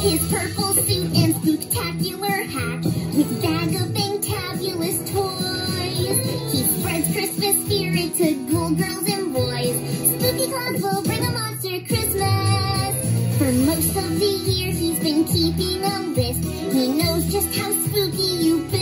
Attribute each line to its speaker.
Speaker 1: His purple suit and spooktacular hat, with bag of fantabulous toys, he spreads Christmas spirit to cool girls and boys. Spooky Claus will bring a monster Christmas. For most of the year he's been keeping a list. He knows just how spooky you